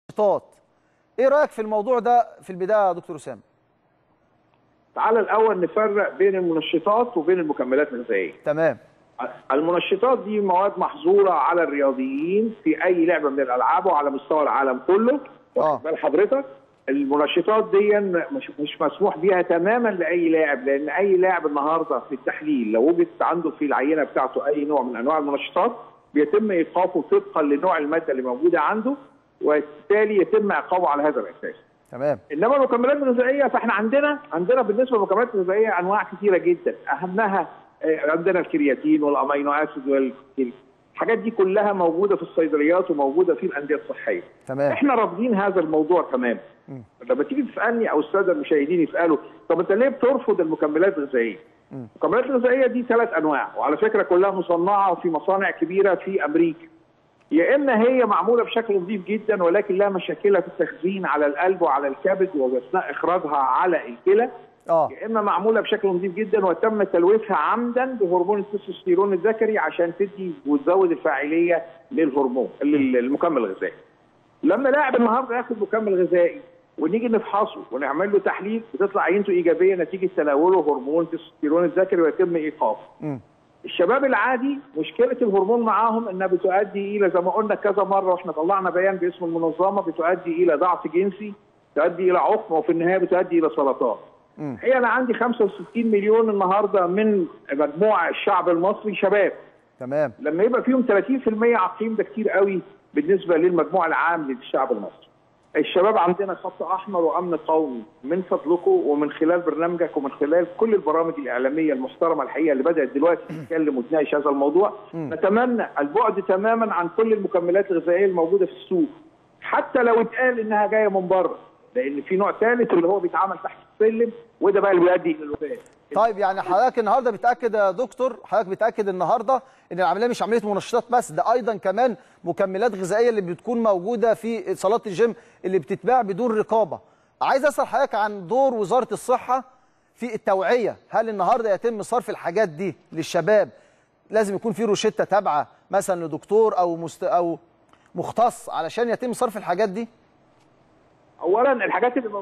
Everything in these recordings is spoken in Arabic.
المنشطات. ايه رايك في الموضوع ده في البدايه يا دكتور اسامه؟ تعال الاول نفرق بين المنشطات وبين المكملات الغذائيه. تمام. المنشطات دي مواد محظوره على الرياضيين في اي لعبه من الالعاب وعلى مستوى العالم كله. واخد بال حضرتك؟ المنشطات دي مش مسموح بيها تماما لاي لاعب، لان اي لاعب النهارده في التحليل لو وجد عنده في العينه بتاعته اي نوع من انواع المنشطات بيتم ايقافه طبقا لنوع الماده اللي موجوده عنده، وبالتالي يتم عقابه على هذا الاساس. تمام. انما المكملات الغذائيه فاحنا عندنا بالنسبه للمكملات الغذائيه انواع كثيره جدا، اهمها عندنا الكرياتين والامينو اسيد والكتيل. الحاجات دي كلها موجوده في الصيدليات وموجوده في الانديه الصحيه. تمام. احنا رافضين هذا الموضوع تماما. لما تيجي تسالني او الساده المشاهدين يسالوا طب انت ليه بترفض المكملات الغذائيه؟ المكملات الغذائيه دي 3 انواع، وعلى فكره كلها مصنعه في مصانع كبيره في امريكا. يا اما هي معموله بشكل نظيف جدا ولكن لها مشاكلها في التخزين على القلب وعلى الكبد واثناء اخراجها على الكلى. يا اما معموله بشكل نظيف جدا وتم تلويثها عمدا بهرمون التستوستيرون الذكري عشان تدي وتزود الفاعليه للهرمون المكمل الغذائي. لما لاعب النهارده ياخد مكمل غذائي ونيجي نفحصه ونعمل له تحليل بتطلع عينته ايجابيه نتيجه تناوله هرمون التستوستيرون الذكري ويتم ايقافه. الشباب العادي مشكله الهرمون معاهم انها بتؤدي الى زي ما قلنا كذا مره واحنا طلعنا بيان باسم المنظمه بتؤدي الى ضعف جنسي، تؤدي الى عقم وفي النهايه بتؤدي الى سرطان. هي انا عندي 65 مليون النهارده من مجموع الشعب المصري شباب. تمام. لما يبقى فيهم 30% عقيم ده كتير قوي بالنسبه للمجموع العام للشعب المصري. الشباب عندنا خط احمر وامن قومي، من فضلكم ومن خلال برنامجك ومن خلال كل البرامج الاعلاميه المحترمه الحقيقه اللي بدات دلوقتي تتكلم وتناقش هذا الموضوع، نتمنى البعد تماما عن كل المكملات الغذائيه الموجوده في السوق، حتى لو اتقال انها جايه من بره، لان في نوع ثالث اللي هو بيتعمل تحت السلم وده بقى اللي بيؤدي الى الوفاه. طيب يعني حضرتك النهارده بتاكد يا دكتور، حضرتك بتاكد النهارده ان العمليه مش عمليه منشطات بس، ده ايضا كمان مكملات غذائيه اللي بتكون موجوده في صالات الجيم اللي بتتباع بدون رقابه. عايز اسال حضرتك عن دور وزاره الصحه في التوعيه، هل النهارده يتم صرف الحاجات دي للشباب؟ لازم يكون في روشته تابعه مثلا لدكتور او مختص علشان يتم صرف الحاجات دي؟ اولا الحاجات اللي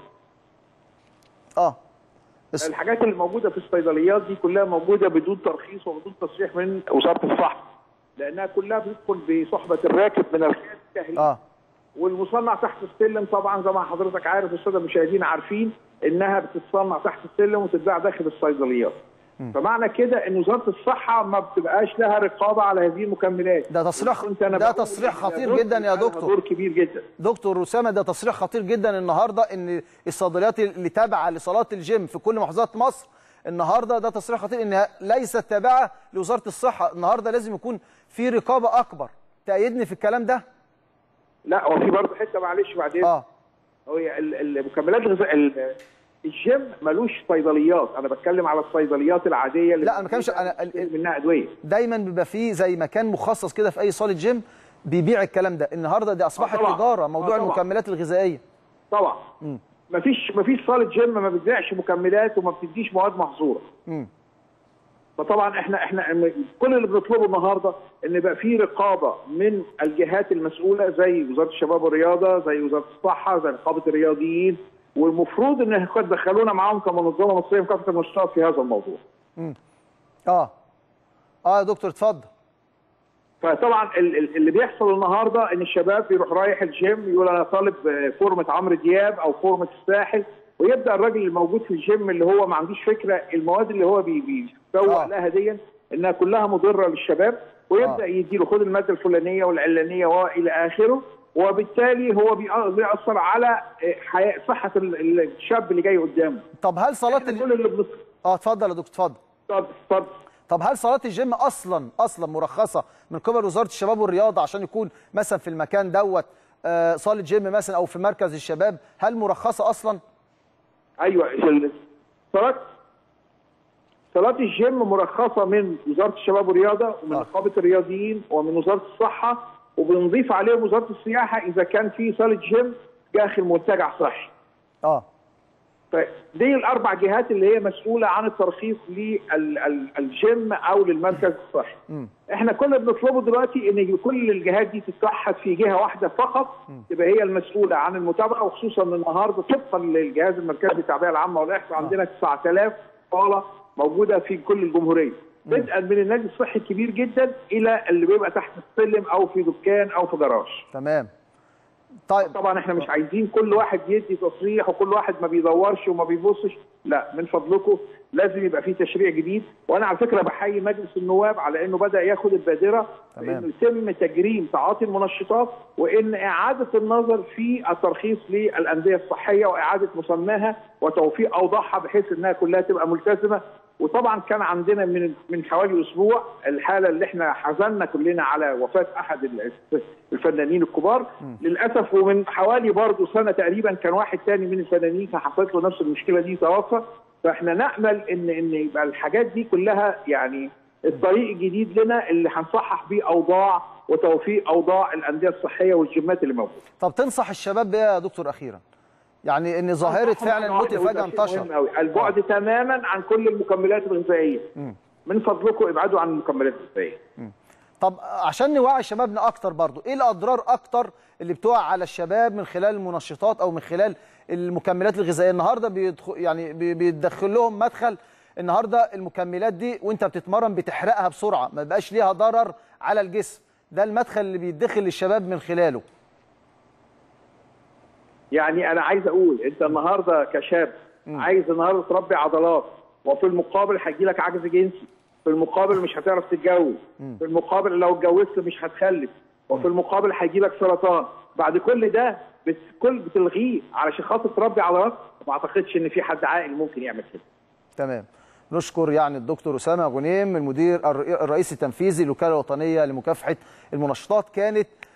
الحاجات اللي موجوده في الصيدليات دي كلها موجوده بدون ترخيص وبدون تصريح من وزاره الصحه، لانها كلها بتدخل بصحبه الراكب من الخارج التهليل. والمصنع تحت السلم طبعا زي ما حضرتك عارف والساده المشاهدين عارفين انها بتتصنع تحت السلم وتتباع داخل الصيدليات. فمعنى كده ان وزاره الصحه ما بتبقاش لها رقابه على هذه المكملات. ده تصريح خطير جدا يا دكتور. دور كبير جدا. دكتور اسامه، ده تصريح خطير جدا النهارده ان الصيدليات اللي تابعه لصالات الجيم في كل محافظات مصر النهارده، ده تصريح خطير انها ليست تابعه لوزاره الصحه، النهارده لازم يكون في رقابه اكبر. تأيدني في الكلام ده؟ لا وفي برضه حته معلش بعدين. هي المكملات الغذائيه الجيم ملوش صيدليات، انا بتكلم على الصيدليات العاديه اللي لا انا ما بتكلمش منها ادويه. دايما بيبقى فيه زي مكان مخصص كده في اي صاله جيم بيبيع الكلام ده، النهارده دي اصبحت تجاره موضوع المكملات الغذائيه. طبعا. مفيش صاله جيم ما بتبيعش مكملات وما بتديش مواد محظوره. فطبعا احنا كل اللي بنطلبه النهارده ان يبقى في رقابه من الجهات المسؤوله زي وزاره الشباب والرياضه، زي وزاره الصحه، زي نقابه الرياضيين، والمفروض ان قد دخلونا معاهم كمنظمه مصريه مكافحه المنشطات في هذا الموضوع. يا دكتور اتفضل. فطبعا اللي بيحصل النهارده ان الشباب بيروح رايح الجيم يقول انا طالب فورمه عمرو دياب او فورمه الساحل، ويبدا الراجل الموجود في الجيم اللي هو ما عندوش فكره المواد اللي هو بيسوق لها دي انها كلها مضره للشباب، ويبدا يديله خد الماده الفلانيه والعلانيه والى اخره، وبالتالي هو بيأثر على صحه الشاب اللي جاي قدامه. طب هل صالات اتفضل يا دكتور اتفضل. طب هل صالات الجيم اصلا مرخصه من قبل وزاره الشباب والرياضه عشان يكون مثلا في المكان دوت صاله جيم مثلا او في مركز الشباب، هل مرخصه اصلا؟ ايوه صالات الجيم مرخصه من وزاره الشباب والرياضه ومن نقابه الرياضيين ومن وزاره الصحه، وبنضيف عليهم وزاره السياحه اذا كان في صاله جيم داخل منتجع صحي. فدي الاربع جهات اللي هي مسؤوله عن الترخيص للجيم او للمركز الصحي. احنا كل اللي بنطلبه دلوقتي ان كل الجهات دي تتوحد في جهه واحده فقط تبقى هي المسؤوله عن المتابعه، وخصوصا ان النهارده طبقا للجهاز المركزي للتعبئه العامه والاحصاء عندنا 9000 صاله موجوده في كل الجمهوريه، بدءا من النادي الصحي الكبير جدا الى اللي بيبقى تحت السلم او في دكان او في جراج. تمام. طيب طبعا احنا مش عايزين كل واحد يدي تصريح وكل واحد ما بيدورش وما بيبصش، لا من فضلكم لازم يبقى في تشريع جديد. وانا على فكره بحيي مجلس النواب على انه بدا ياخد البادره انه يتم تجريم تعاطي المنشطات وان اعاده النظر في الترخيص للانديه الصحيه واعاده مسماها وتوفير اوضاعها بحيث انها كلها تبقى ملتزمه. وطبعا كان عندنا من حوالي اسبوع الحاله اللي احنا حزننا كلنا على وفاه احد الفنانين الكبار للاسف، ومن حوالي برضه سنه تقريبا كان واحد ثاني من الفنانين كان حصلت له نفس المشكله دي توفى. فاحنا نامل ان يبقى الحاجات دي كلها يعني الطريق الجديد لنا اللي هنصحح بيه اوضاع وتوفيق اوضاع الانديه الصحيه والجيمات اللي موجوده. طب تنصح الشباب بايه يا دكتور اخيرا؟ يعني ان ظاهره فعلا الموت فجاه انتشر. البعد تماما عن كل المكملات الغذائيه. من فضلكم ابعدوا عن المكملات الغذائيه. طب عشان نوعي شبابنا اكتر برضو، ايه الاضرار اكتر اللي بتقع على الشباب من خلال المنشطات او من خلال المكملات الغذائيه؟ النهارده بيدخل لهم مدخل النهارده المكملات دي وانت بتتمرن بتحرقها بسرعه، ما بقاش ليها ضرر على الجسم، ده المدخل اللي بيدخل للشباب من خلاله. يعني انا عايز اقول انت النهارده كشاب عايز النهارده تربي عضلات، وفي المقابل هيجي لك عجز جنسي، في المقابل مش هتعرف تتجوز، في المقابل لو اتجوزت مش هتخلف، وفي المقابل هيجي لك سرطان. بعد كل ده بتلغيه علشان خاطر تربي عضلات؟ ما اعتقدش ان في حد عاقل ممكن يعمل كده. تمام. نشكر يعني الدكتور اسامه غنيم المدير الرئيس التنفيذي للوكاله الوطنيه لمكافحه المنشطات. كانت